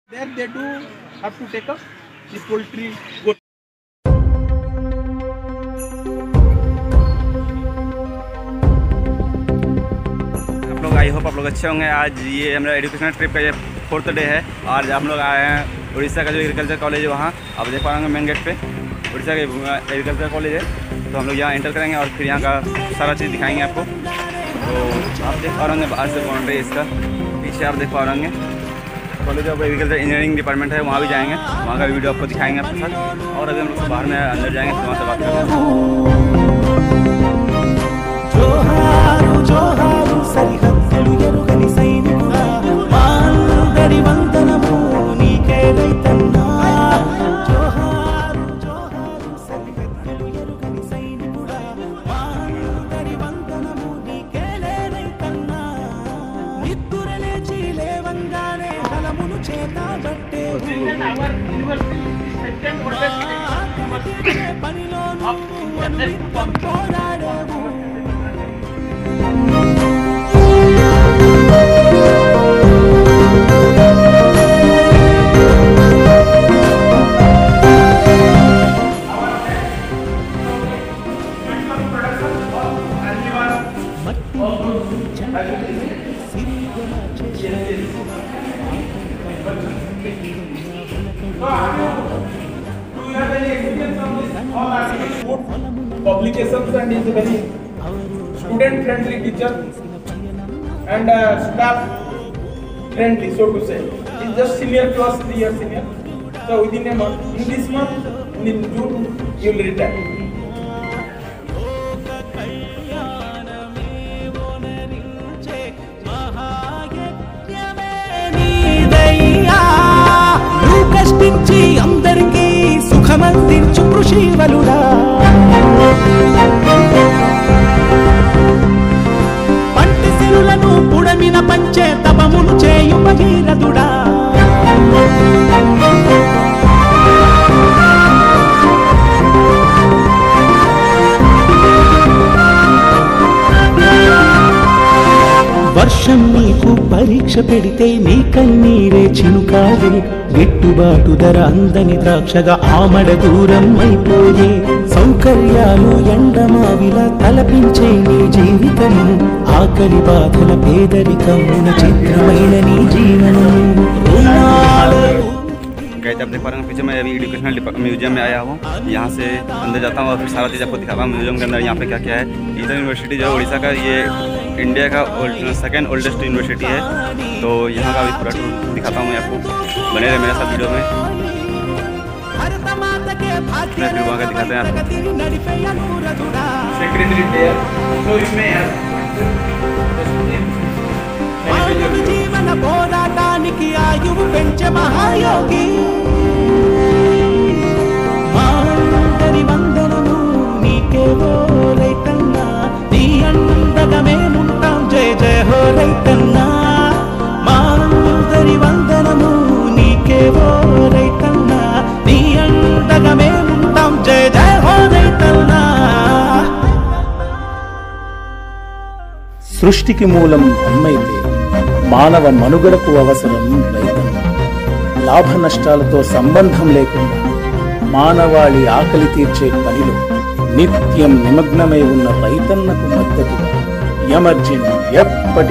There they do have to take up the poultry goat. आप लोग I hope आप लोग अच्छे होंगे। आज ये हमारा एजुकेशनल ट्रिप का ये 4th डे है। आज हम लोग आए हैं उड़ीसा का जो एग्रीकल्चर कॉलेज है वहाँ। आप देख पा रहे होंगे मेन गेट पे उड़ीसा का एग्रीकल्चर कॉलेज है। तो हम लोग यहाँ एंटर करेंगे और फिर यहाँ का सारा चीज़ दिखाएंगे आपको। तो आप देख पा रहे होंगे बाहर से बाउंड्री इसका, पीछे आप देख पा रहे होंगे college of agriculture engineering department है, वहाँ भी जाएंगे, वहाँ का वीडियो आपको दिखाएंगे आपके साथ। और अभी हम लोग बाहर में अंदर जाएंगे तो वहाँ से बात करेंगे। Publications and is a very student friendly teacher and staff friendly, so to say. He's just senior to us, 3 years senior. So within a month, in this month, in June, he will retire. అందరికీ సుఖమందించు కృషివలుడా పంటి సిరులను పుడమిన పంచే తపమును చేయు భగీరథుడా వర్షం నీకు పరీక్ష పెడితే నీ కన్నీరే చినుకాలే, గిట్టుబాటు ధర అందని ద్రాక్షగా ఆమడ దూరం అయిపోయే, సౌకర్యాలు ఎండమావిలా తలపించే నీ జీవితము, ఆకలి బాధల పేదరికమున చిత్రమైన నీ జీవనం। गाइस आप देख पा रहे हैं पीछे मैं अभी एजुकेशनल म्यूजियम में आया हूँ। यहाँ से अंदर जाता हूँ और फिर सारा चीज़ आपको दिखाता हूँ म्यूजियम के अंदर यहाँ पे क्या क्या है। ईदर यूनिवर्सिटी जो उड़ीसा का ये इंडिया का सेकेंड ओल्डेस्ट यूनिवर्सिटी है। तो यहाँ का भी पूरा टूर दिखाता हूँ मैं आपको, बने रहे मेरे साथ वीडियो में। मैं फिर वहाँ का दिखाते हैं आपको। జీవన పోరాటానికి ఆయువు పెంచే మహాయోగి, మా అందరి వందనము నీకేవో రైతన్నా, నీ అండగా మేముంటాం జయ జయ హో రైతన్నా, మా అందరి వందనము నీకేవో రైతన్నా, నీ అండగా మేముంటాం జయ జయ హో రైతన్నా। సృష్టికి మూలం అమ్మైతే మానవ మనుగడకు అవసరం రైతన్న। లాభ నష్టాలతో సంబంధం లేకుండా మానవాళి ఆకలి తీర్చే పనిలో నిత్యం నిమగ్నమై ఉన్న రైతన్నకు మద్దతుగా ఎమర్జిన్ ఎప్పటి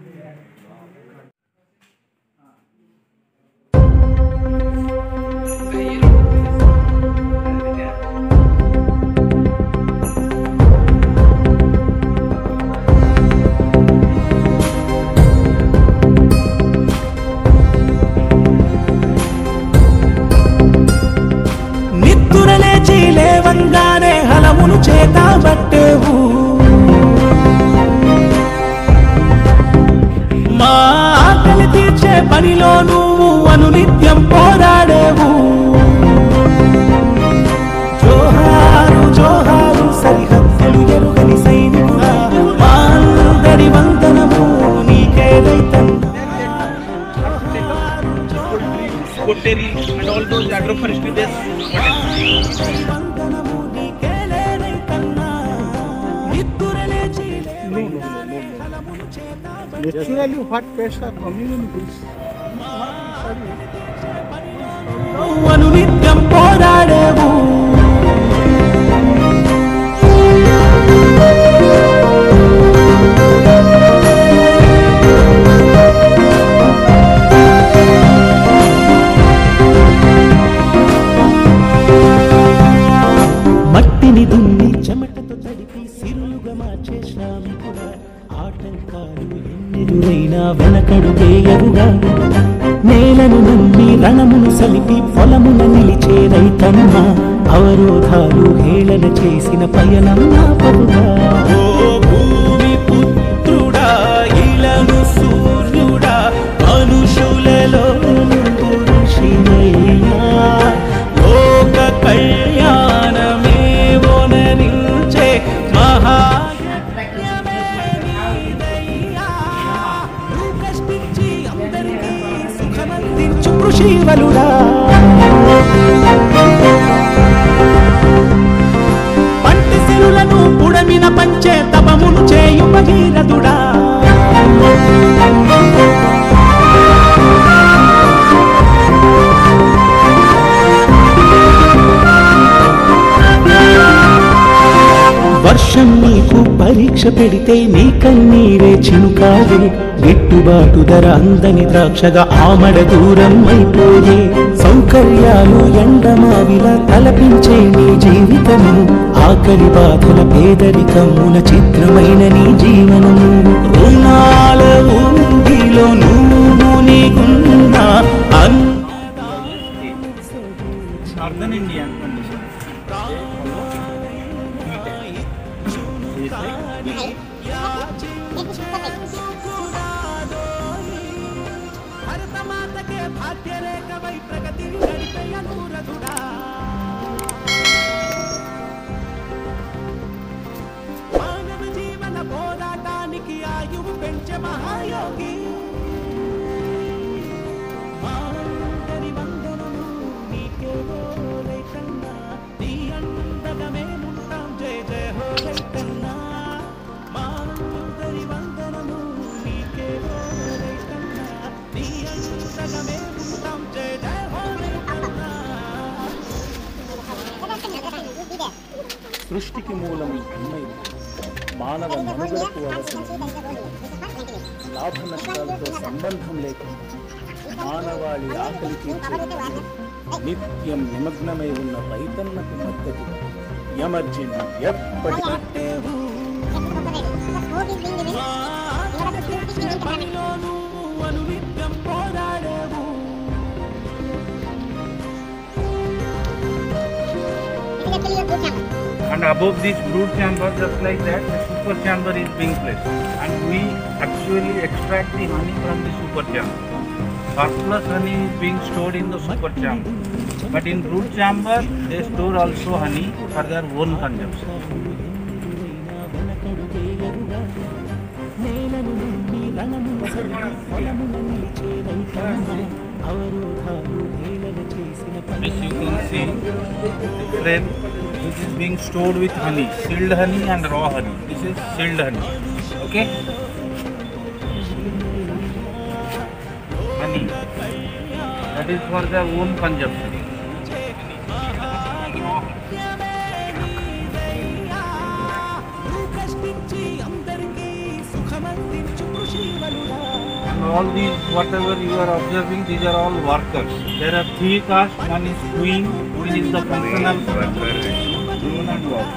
లేవంగానే హలమును చేతబట్టేవు, మా ఆకలి తీర్చే పనిలో నువ్వు అనునిత్యం పోరాడేవు। జోహారు జోహారు సరిహద్దులు ఎరుగని సైనికుడా, మా అందరి వందనము నీకే రైతన్నా। And all those agroforestry based Naturally, what pests are coming in this? నమ్మి రణమును సలిపి పొలమున నిలిచే రైతన్న అవరోధాలు హేళన చేసిన పయనం నాపదుగా. ఓ భూమి పుత్రుడా ఇలను సూర్యుడా మనుషులలో పురుషినయ్యా లోక కళ్యాణమే ఓనరించే మహా కృషివలుడా. పంటి సిరులను పుడమిన పంచే తపమును చేయు భగీరథుడా. వర్షం నీకు పరీక్ష పెడితే నీ కన్నీరే చినుకాయే గిట్టుబాటు ధర అందని ద్రాక్షగా ఆమడ దూరం అయిపోయే సౌకర్యాలు ఎండమావిలా తలపించే నీ జీవితము ఆకలి బాధల పేదరికమున చిత్రమైన నీ జీవనము రుణాల ఊగిలో నువ్వు నీకున్నా Northern Indian condition. భరతమాతకే భాగ్యరేఖవై ప్రగతి నడిపే అనురధుడా. మానవ జీవన పోరాటానికి ఆయువు పెంచే మహాయోగి మాందరి వందనము నీకేవో రైతన్నా నీ అండగా మేముంటాం జయ జయ హో రైతన్నా. మాందరి వందనము నీకేవో రైతన్నా నీ అండగా మేముంటాం జయ జయ హో రైతన్నా. సృష్టికి మూలం అమ్మైతే మానవ మనుగడకు అవసరం లాభ నష్టాలతో సంబంధం లేకుండా మానవాళి ఆకలి తీర్చే నిత్యం నిమగ్నమై ఉన్న రైతన్నకు మద్దతుగా ఎమర్జెన్ ఎప్పటికీ పనిలో నువ్వు అనునిత్యం పోరాడేవు. And above this brood chamber, just like that, the super chamber is being placed. And we actually extract the honey from the super chamber. Surplus honey is being stored in the super chamber. But in brood chamber, they store also honey for their own consumption. As you can see, the frame which is being stored with honey, sealed honey and raw honey. This is sealed honey. Okay? Honey. That is for their own consumption. And all these, whatever you are observing, these are all workers. There are three castes. One is queen, one is the functional worker, human and worker.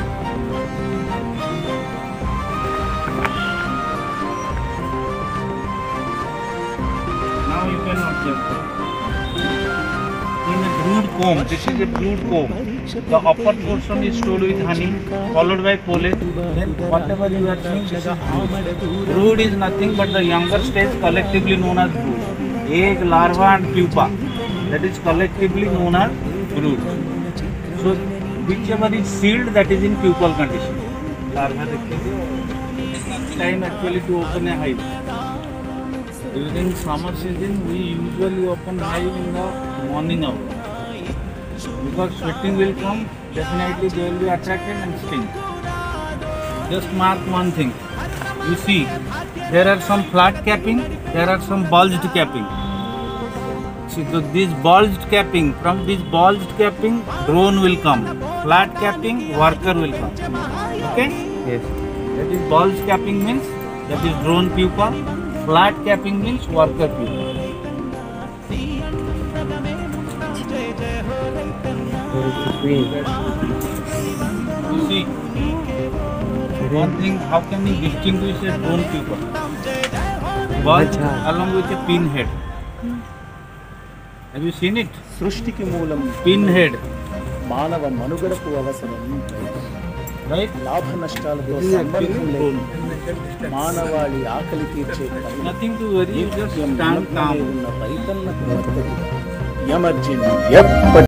Now you can observe. In a brood comb, this is a brood comb. The upper portion is stored with honey, followed by pollen. Then whatever you are seeing, this is brood. Brood is nothing but the younger stage collectively known as brood. Egg, larva and pupa. That is collectively known as brood. So whichever is sealed, that is in pupal condition. Larva time actually to open a hive. During summer season, we usually open hive in the morning hour. Because sweating will come, definitely they will be attracted and sting. Just mark one thing. You see, there are some flat capping, there are some bulged capping. See, this bulged capping, from this bulged capping, drone will come. Flat capping, worker will come. Okay? Yes. That is bulged capping means, that is drone pupa. Flat capping means worker pupa. You see, one thing, how can we distinguish a drone pupa? Bulge along with a pinhead. Have you seen it? సృష్టికి మూలం Pinhead, మానవ మనుగడకు అవసరం right? లాభ నష్టాలతో సంబంధం లేకుండా మానవాళి ఆకలి తీర్చే పని Nothing to worry. You just stand calm. ఉన్న రైతన్నకు వర్తది. ఎమర్జెన్సీ